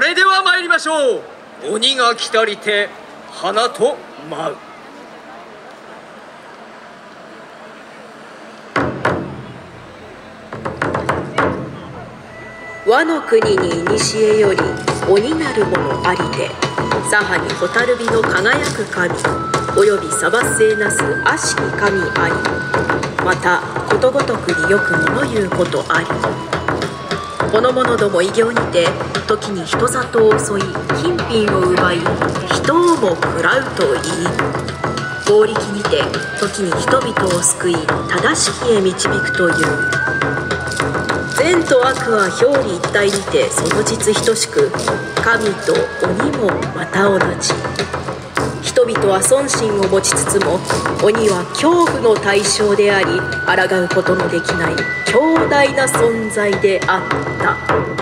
れでは参りましょう。鬼が来たりて花と舞う。 和の国に古より鬼なるものありて、左派に蛍火の輝く神、およびサバ末なす悪しき神あり。またことごとくによく物言うことあり。この者ども異形にて、時に人里を襲い金品を奪い、人をも喰らうといい、合力にて時に人々を救い正しきへ導くという。善と悪は表裏一体にてその実等しく、神と鬼もまた同じ。人々は尊心を持ちつつも、鬼は恐怖の対象であり、抗うことのできない強大な存在であった。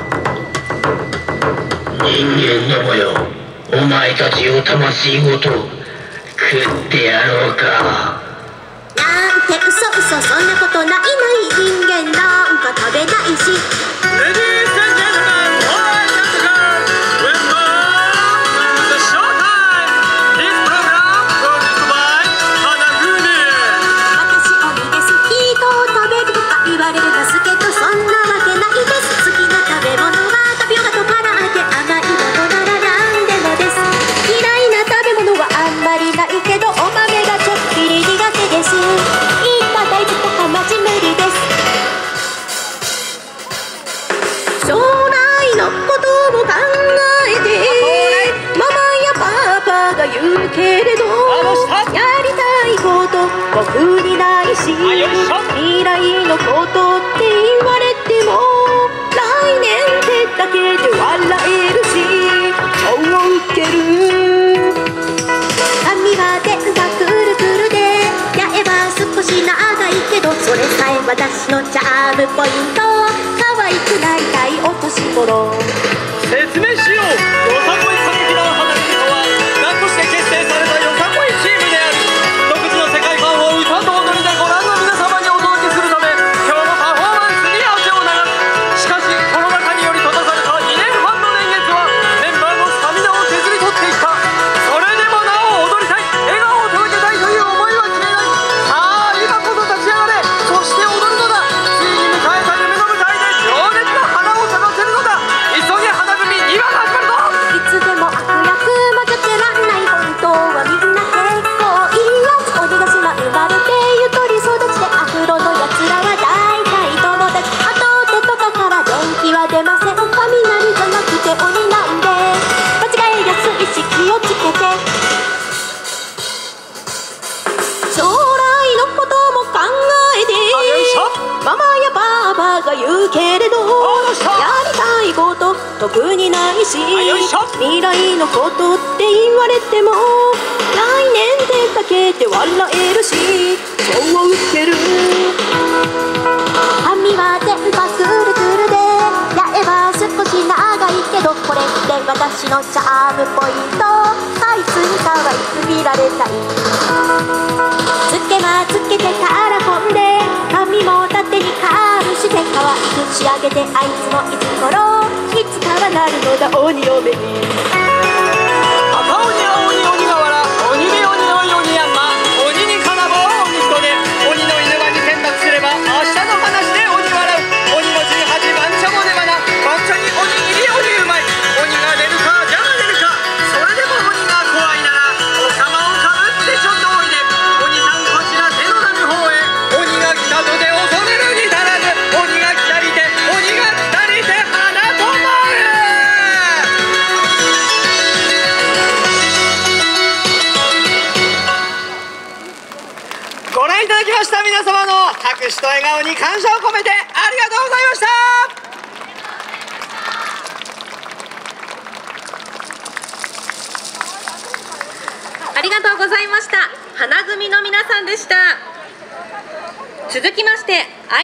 人間どもよ、お前たちを魂ごと食ってやろうか。 なんて嘘嘘、そんなことないない。人間なんか食べないし。 レディース&ジェントルメン、ボーイズ&ガールズ、ウェルカムトゥショータイム。 This program produced by 花グミ。 私鬼です。人を食べるとか言われますけど、そんなわけないです。好きな食べ物はタピオカとから揚げ、甘いものなら何でもです。嫌いな食べ物はあんまりないけど、お豆がちょっぴり苦手です。いった大豆とかマジ無理です。将来のことを考えてママやパパが言うけれど、やりたいこと僕にないし、未来のことって言われても来年ってだけで笑えるし、超ウケる。髪は全部くるくるで、やえば少し長いけど、それさえ私のチャームポイント。可愛くなりたいお年頃。 説明しよう。よさこい歌劇団花組とは、団として結成されたよさこいチームである。独自の世界観を歌と踊りでご覧の皆様にお届けするため、今日のパフォーマンスに汗を流す。しかしコロナ禍により閉ざされた2年半の年月は、メンバーのスタミナを削り取っていった。それでもなお踊りたい、笑顔を届けたいという思いは消えない。さあ今こそ立ち上がれ。そして踊るのだ。ついに迎えた夢の舞台で情熱の花を咲かせるのだ。急げ花組、今が始まるぞ。 いつでも悪役混ぜてらんない。本当はみんな結構いいやつ。鬼ヶ島生まれてゆとり育ちで、アフロのやつらは大体友達。あと手とかから元気は出ません。雷じゃなくて鬼なんで間違えやすいし気をつけて。将来のことも考えてママやパパが言うけれど、やりたいこと特にないし、未来のことって言われても来年でだけで笑えるし、超ウケる。髪は全部くるくるで、やえば少し長いけど、これって私のチャームポイント。あいつに可愛く見られたい。つけまつけてからこんで、髪も縦にカーブして可愛く仕上げて、あいつもいつ頃いつかはなるのだ鬼嫁に。 赤鬼は鬼鬼瓦、鬼目鬼のい鬼山、鬼に金棒鬼人で、鬼の犬場に選択すれば明日の話で鬼笑う。鬼の18番茶も出花、番茶に鬼入り鬼うまい。鬼が出るかじゃが出るか、それでも鬼が怖いならお釜をかぶってちょっとおいで。鬼さんこちら手のなる方へ。鬼が来たとて恐れるに足らず、鬼が来たりて鬼が来たりて花と舞う。ご覧いただきました皆様の拍手と笑顔に感謝を込めてありがとうございました。 ありがとうございました。花組の皆さんでした。続きまして